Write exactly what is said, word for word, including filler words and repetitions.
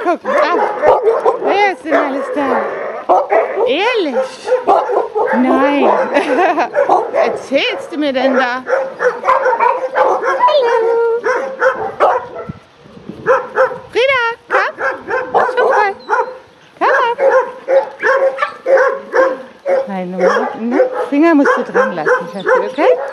guck. Ah, wer ist denn alles da? Ehrlich? Nein. Was erzählst du mir denn da? Hallo. Frieda, komm. Schau mal. Komm mal. Nein, nur, ne? Finger musst du dran lassen, Schatzi, okay?